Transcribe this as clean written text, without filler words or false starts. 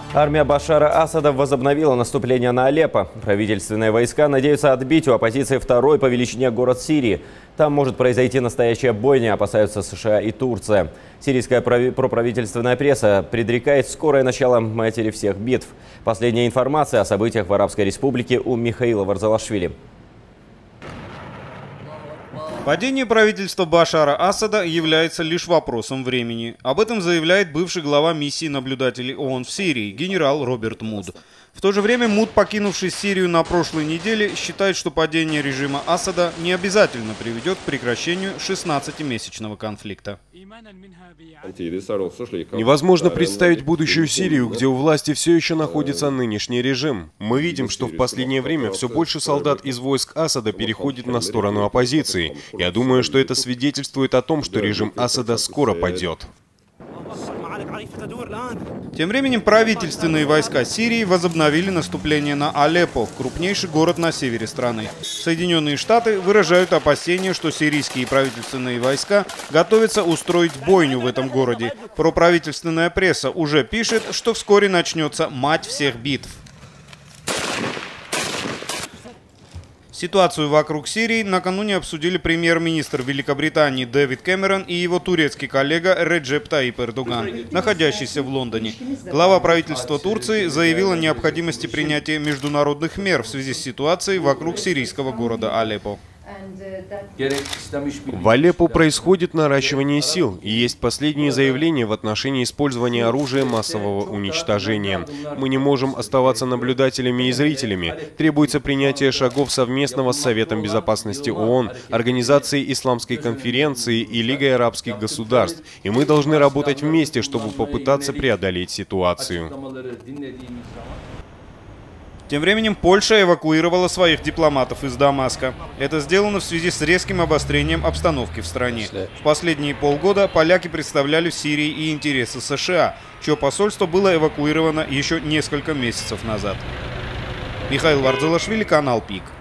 Армия Башара Асада возобновила наступление на Алеппо. Правительственные войска надеются отбить у оппозиции второй по величине город Сирии. Там может произойти настоящая бойня, опасаются США и Турция. Сирийская проправительственная пресса предрекает скорое начало матери всех битв. Последняя информация о событиях в Арабской Республике у Михаила Варзалашвили. Падение правительства Башара Асада является лишь вопросом времени. Об этом заявляет бывший глава миссии наблюдателей ООН в Сирии, генерал Роберт Муд. В то же время Муд, покинувший Сирию на прошлой неделе, считает, что падение режима Асада не обязательно приведет к прекращению 16-месячного конфликта. Невозможно представить будущую Сирию, где у власти все еще находится нынешний режим. Мы видим, что в последнее время все больше солдат из войск Асада переходит на сторону оппозиции. Я думаю, что это свидетельствует о том, что режим Асада скоро падет. Тем временем правительственные войска Сирии возобновили наступление на Алеппо, крупнейший город на севере страны. Соединенные Штаты выражают опасения, что сирийские правительственные войска готовятся устроить бойню в этом городе. Проправительственная пресса уже пишет, что вскоре начнется мать всех битв. Ситуацию вокруг Сирии накануне обсудили премьер-министр Великобритании Дэвид Кэмерон и его турецкий коллега Реджеп Таyyip Эрдоган, находящийся в Лондоне. Глава правительства Турции заявил о необходимости принятия международных мер в связи с ситуацией вокруг сирийского города Алеппо. В Алеппо происходит наращивание сил, и есть последние заявления в отношении использования оружия массового уничтожения. Мы не можем оставаться наблюдателями и зрителями. Требуется принятие шагов совместного с Советом Безопасности ООН, Организацией Исламской конференции и Лигой арабских государств. И мы должны работать вместе, чтобы попытаться преодолеть ситуацию. Тем временем Польша эвакуировала своих дипломатов из Дамаска. Это сделано в связи с резким обострением обстановки в стране. В последние полгода поляки представляли в Сирии и интересы США, чье посольство было эвакуировано еще несколько месяцев назад. Михаил Варзалашвили, канал ПИК.